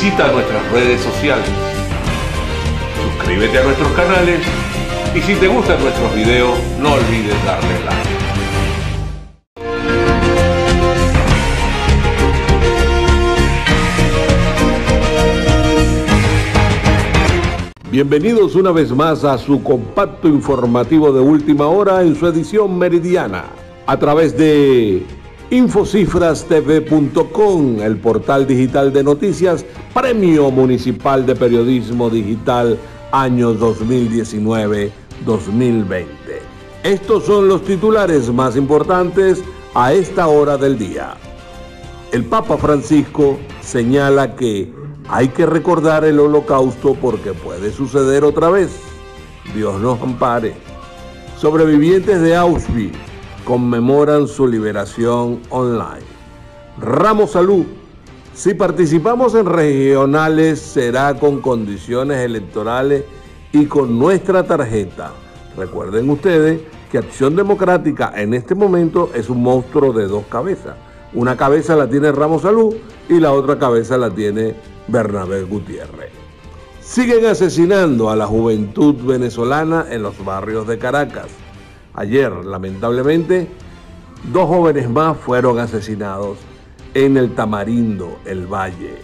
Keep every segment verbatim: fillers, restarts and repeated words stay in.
Visita nuestras redes sociales, suscríbete a nuestros canales y si te gustan nuestros videos, no olvides darle like. Bienvenidos una vez más a su compacto informativo de última hora en su edición meridiana, a través de infocifras t v punto com, el portal digital de noticias, Premio Municipal de Periodismo Digital año dos mil diecinueve dos mil veinte. Estos son los titulares más importantes a esta hora del día. El Papa Francisco señala que hay que recordar el Holocausto porque puede suceder otra vez. Dios nos ampare. Sobrevivientes de Auschwitz conmemoran su liberación online. Ramos Salud. Si participamos en regionales será con condiciones electorales y con nuestra tarjeta. Recuerden ustedes que Acción Democrática en este momento es un monstruo de dos cabezas. Una cabeza la tiene Ramos Salud y la otra cabeza la tiene Bernabé Gutiérrez. Siguen asesinando a la juventud venezolana en los barrios de Caracas. Ayer, lamentablemente, dos jóvenes más fueron asesinados en el Tamarindo, el Valle.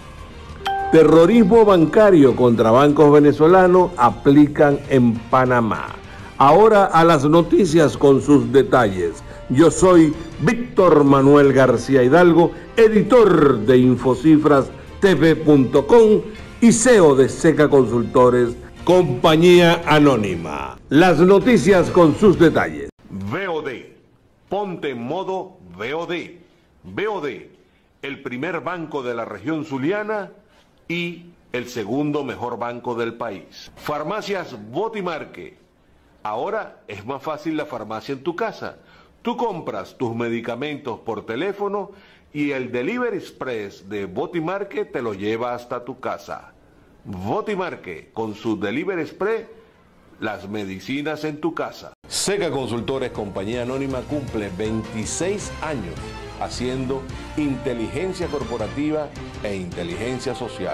Terrorismo bancario contra bancos venezolanos aplican en Panamá. Ahora a las noticias con sus detalles. Yo soy Víctor Manuel García Hidalgo, editor de infocifras t v punto com y C E O de Seca Consultores, compañía anónima. Las noticias con sus detalles. V O D. Ponte en modo V O D. V O D, el primer banco de la región zuliana y el segundo mejor banco del país. Farmacias Botimarque. Ahora es más fácil la farmacia en tu casa. Tú compras tus medicamentos por teléfono y el Delivery Express de Botimarque te lo lleva hasta tu casa. Botimarque, con su Delivery Express, las medicinas en tu casa. Seca Consultores, compañía anónima, cumple veintiséis años haciendo inteligencia corporativa e inteligencia social.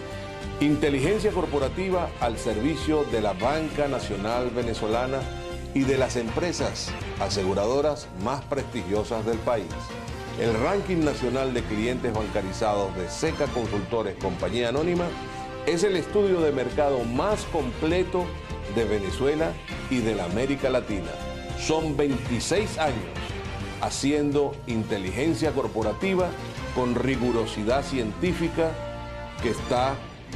Inteligencia corporativa al servicio de la Banca Nacional Venezolana y de las empresas aseguradoras más prestigiosas del país. El ranking nacional de clientes bancarizados de Seca Consultores, compañía anónima, es el estudio de mercado más completo de Venezuela y de la América Latina. Son veintiséis años haciendo inteligencia corporativa con rigurosidad científica que está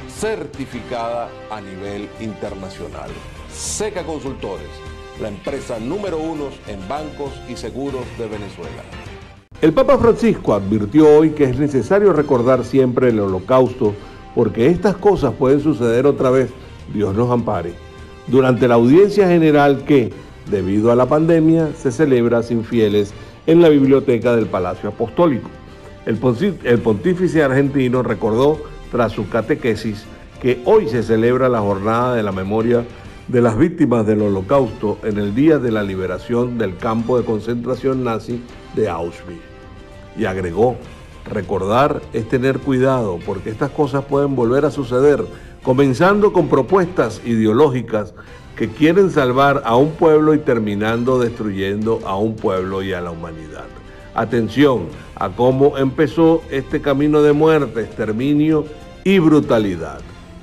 certificada a nivel internacional. Seca Consultores, la empresa número uno en bancos y seguros de Venezuela. El Papa Francisco advirtió hoy que es necesario recordar siempre el Holocausto porque estas cosas pueden suceder otra vez, Dios nos ampare, durante la audiencia general que, debido a la pandemia, se celebra sin fieles en la biblioteca del Palacio Apostólico. El pontífice argentino recordó, tras su catequesis, que hoy se celebra la jornada de la memoria de las víctimas del Holocausto en el día de la liberación del campo de concentración nazi de Auschwitz. Y agregó, recordar es tener cuidado porque estas cosas pueden volver a suceder, comenzando con propuestas ideológicas que quieren salvar a un pueblo y terminando destruyendo a un pueblo y a la humanidad. Atención a cómo empezó este camino de muerte, exterminio y brutalidad.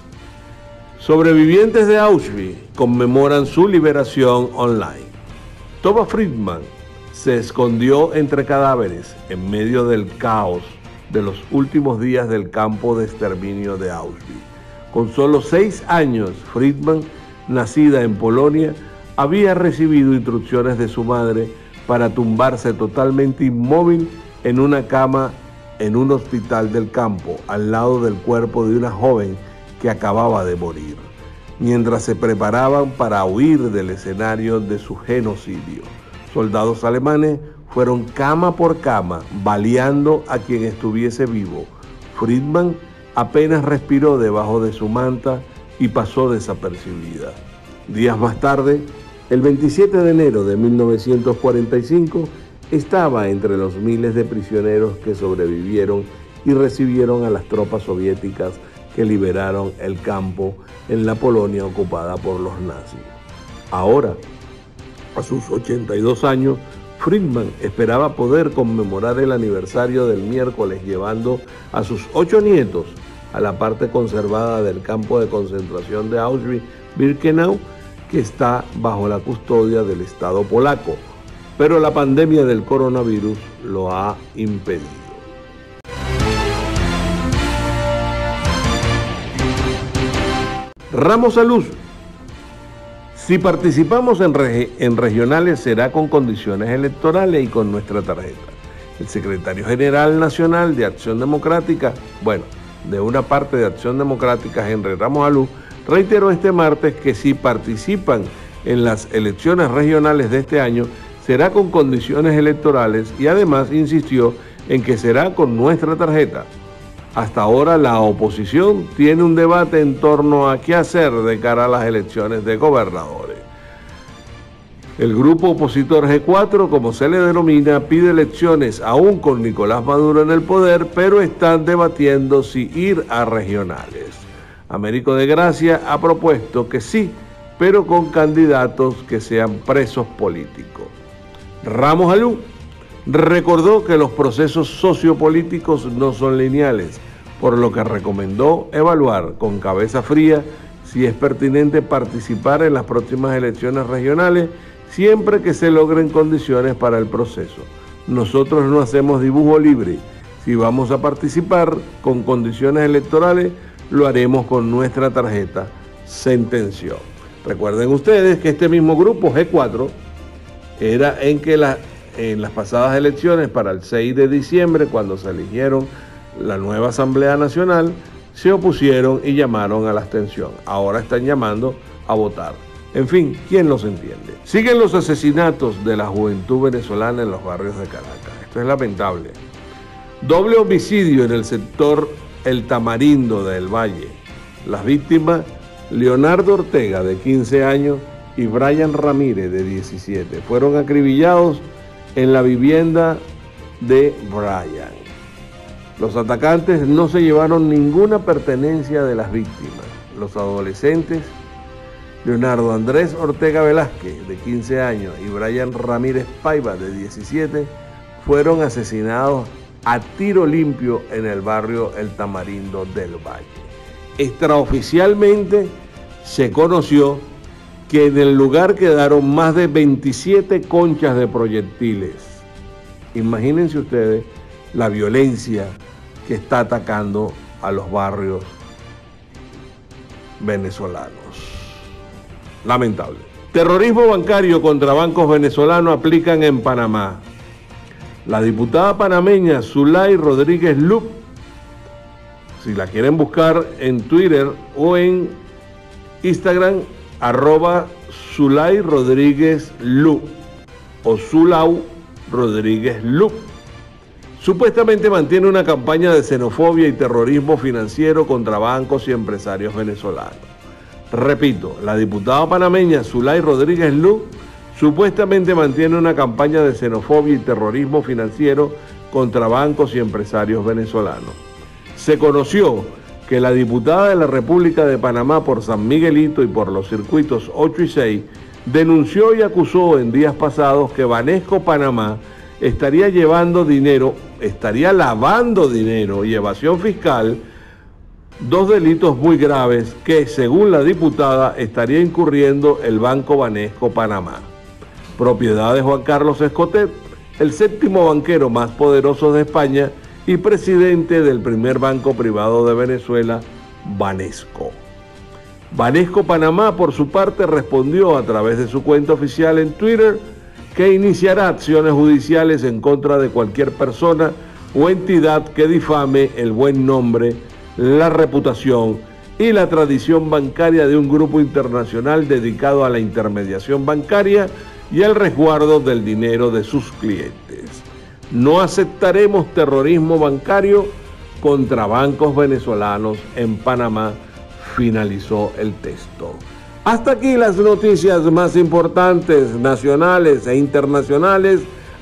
Sobrevivientes de Auschwitz conmemoran su liberación online. Thomas Friedman se escondió entre cadáveres en medio del caos de los últimos días del campo de exterminio de Auschwitz. Con solo seis años, Friedman, nacida en Polonia, había recibido instrucciones de su madre para tumbarse totalmente inmóvil en una cama en un hospital del campo, al lado del cuerpo de una joven que acababa de morir, mientras se preparaban para huir del escenario de su genocidio. Soldados alemanes fueron cama por cama, baleando a quien estuviese vivo. Friedman apenas respiró debajo de su manta y pasó desapercibida. Días más tarde, el veintisiete de enero de mil novecientos cuarenta y cinco, estaba entre los miles de prisioneros que sobrevivieron y recibieron a las tropas soviéticas que liberaron el campo en la Polonia ocupada por los nazis. Ahora, a sus ochenta y dos años, Friedman esperaba poder conmemorar el aniversario del miércoles llevando a sus ocho nietos a la parte conservada del campo de concentración de Auschwitz-Birkenau, que está bajo la custodia del Estado polaco, pero la pandemia del coronavirus lo ha impedido. Ramos a luz. Si participamos en, reg en regionales será con condiciones electorales y con nuestra tarjeta. El secretario general nacional de Acción Democrática, bueno, de una parte de Acción Democrática, Henry Ramos Alú, reiteró este martes que si participan en las elecciones regionales de este año será con condiciones electorales y además insistió en que será con nuestra tarjeta. Hasta ahora la oposición tiene un debate en torno a qué hacer de cara a las elecciones de gobernadores. El grupo opositor G cuatro, como se le denomina, pide elecciones aún con Nicolás Maduro en el poder, pero están debatiendo si ir a regionales. Américo de Gracia ha propuesto que sí, pero con candidatos que sean presos políticos. Ramos Alú recordó que los procesos sociopolíticos no son lineales, por lo que recomendó evaluar con cabeza fría si es pertinente participar en las próximas elecciones regionales siempre que se logren condiciones para el proceso. Nosotros no hacemos dibujo libre. Si vamos a participar con condiciones electorales, lo haremos con nuestra tarjeta, sentenció. Recuerden ustedes que este mismo grupo G cuatro era en que la, en las pasadas elecciones para el seis de diciembre, cuando se eligieron la nueva Asamblea Nacional, se opusieron y llamaron a la abstención. Ahora están llamando a votar. En fin, ¿quién los entiende? Siguen los asesinatos de la juventud venezolana en los barrios de Caracas. Esto es lamentable. Doble homicidio en el sector El Tamarindo del Valle. Las víctimas, Leonardo Ortega, de quince años, y Brian Ramírez, de diecisiete, fueron acribillados en la vivienda de Brian. Los atacantes no se llevaron ninguna pertenencia de las víctimas. Los adolescentes, Leonardo Andrés Ortega Velázquez, de quince años, y Brian Ramírez Paiva, de diecisiete, fueron asesinados a tiro limpio en el barrio El Tamarindo del Valle. Extraoficialmente se conoció que en el lugar quedaron más de veintisiete conchas de proyectiles. Imagínense ustedes la violencia que está atacando a los barrios venezolanos. Lamentable. Terrorismo bancario contra bancos venezolanos aplican en Panamá. La diputada panameña Zulay Rodríguez Lup, si la quieren buscar en Twitter o en Instagram, arroba Zulay Rodríguez Lup o Zulau Rodríguez Lup, supuestamente mantiene una campaña de xenofobia y terrorismo financiero contra bancos y empresarios venezolanos. Repito, la diputada panameña Zulay Rodríguez Lup supuestamente mantiene una campaña de xenofobia y terrorismo financiero contra bancos y empresarios venezolanos. Se conoció que la diputada de la República de Panamá por San Miguelito y por los circuitos ocho y seis denunció y acusó en días pasados que Banesco Panamá estaría llevando dinero, estaría lavando dinero y evasión fiscal, dos delitos muy graves que, según la diputada, estaría incurriendo el Banco Banesco Panamá, propiedad de Juan Carlos Escotet, el séptimo banquero más poderoso de España y presidente del primer banco privado de Venezuela, Banesco. Banesco Panamá, por su parte, respondió a través de su cuenta oficial en Twitter que iniciará acciones judiciales en contra de cualquier persona o entidad que difame el buen nombre, la reputación y la tradición bancaria de un grupo internacional dedicado a la intermediación bancaria y al resguardo del dinero de sus clientes. No aceptaremos terrorismo bancario contra bancos venezolanos en Panamá, finalizó el texto. Hasta aquí las noticias más importantes nacionales e internacionales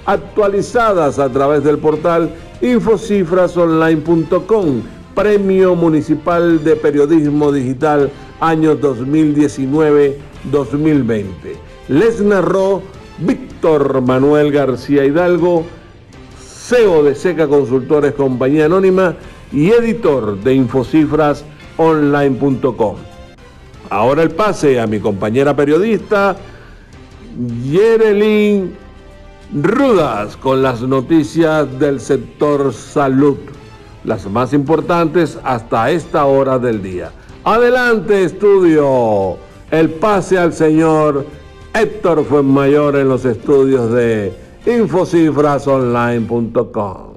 actualizadas a través del portal infocifras online punto com. Premio Municipal de Periodismo Digital año dos mil diecinueve dos mil veinte. Les narró Víctor Manuel García Hidalgo, C E O de Seca Consultores Compañía Anónima y editor de infocifras online punto com. Ahora el pase a mi compañera periodista Yerelin Rudas con las noticias del sector salud, las más importantes hasta esta hora del día. Adelante, estudio. El pase al señor Héctor Fuenmayor en los estudios de infocifras online punto com.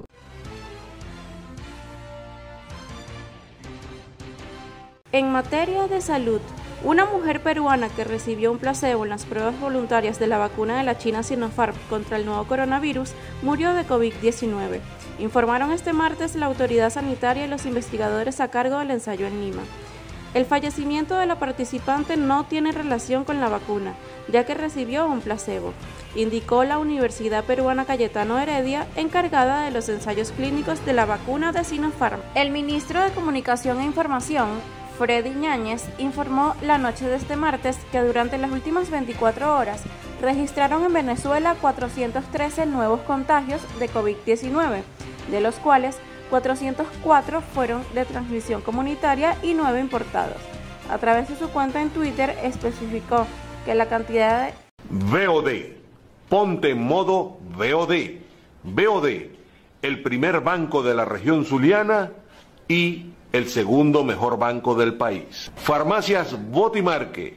En materia de salud, una mujer peruana que recibió un placebo en las pruebas voluntarias de la vacuna de la China Sinopharm contra el nuevo coronavirus murió de COVID diecinueve, informaron este martes la autoridad sanitaria y los investigadores a cargo del ensayo en Lima. El fallecimiento de la participante no tiene relación con la vacuna, ya que recibió un placebo, indicó la Universidad Peruana Cayetano Heredia, encargada de los ensayos clínicos de la vacuna de Sinopharm. El ministro de Comunicación e Información, Freddy Ñáñez, informó la noche de este martes que durante las últimas veinticuatro horas registraron en Venezuela cuatrocientos trece nuevos contagios de COVID diecinueve, de los cuales cuatrocientos cuatro fueron de transmisión comunitaria y nueve importados. A través de su cuenta en Twitter especificó que la cantidad de... V O D, ponte en modo V O D. V O D, el primer banco de la región zuliana y el segundo mejor banco del país. Farmacias Botimarque.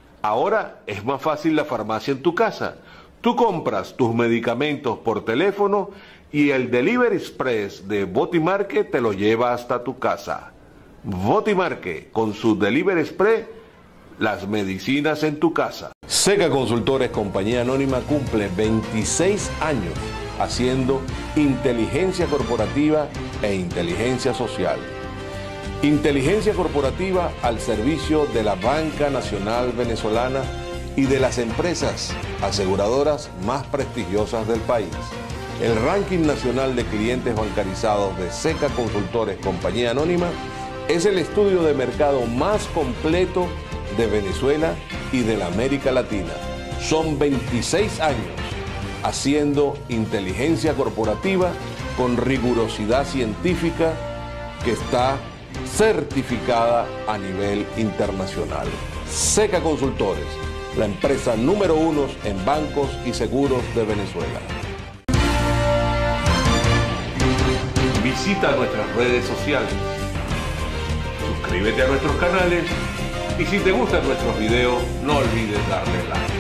Ahora es más fácil la farmacia en tu casa. Tú compras tus medicamentos por teléfono y el Delivery Express de Botimarque te lo lleva hasta tu casa. Botimarque, con su Delivery Express, las medicinas en tu casa. Seca Consultores Compañía Anónima cumple veintiséis años haciendo inteligencia corporativa e inteligencia social. Inteligencia corporativa al servicio de la Banca Nacional Venezolana y de las empresas aseguradoras más prestigiosas del país. El ranking nacional de clientes bancarizados de Seca Consultores Compañía Anónima es el estudio de mercado más completo de Venezuela y de la América Latina. Son veintiséis años haciendo inteligencia corporativa con rigurosidad científica que está certificada a nivel internacional. Seca Consultores, la empresa número uno en bancos y seguros de Venezuela. Visita nuestras redes sociales, suscríbete a nuestros canales y si te gustan nuestros videos, no olvides darle like.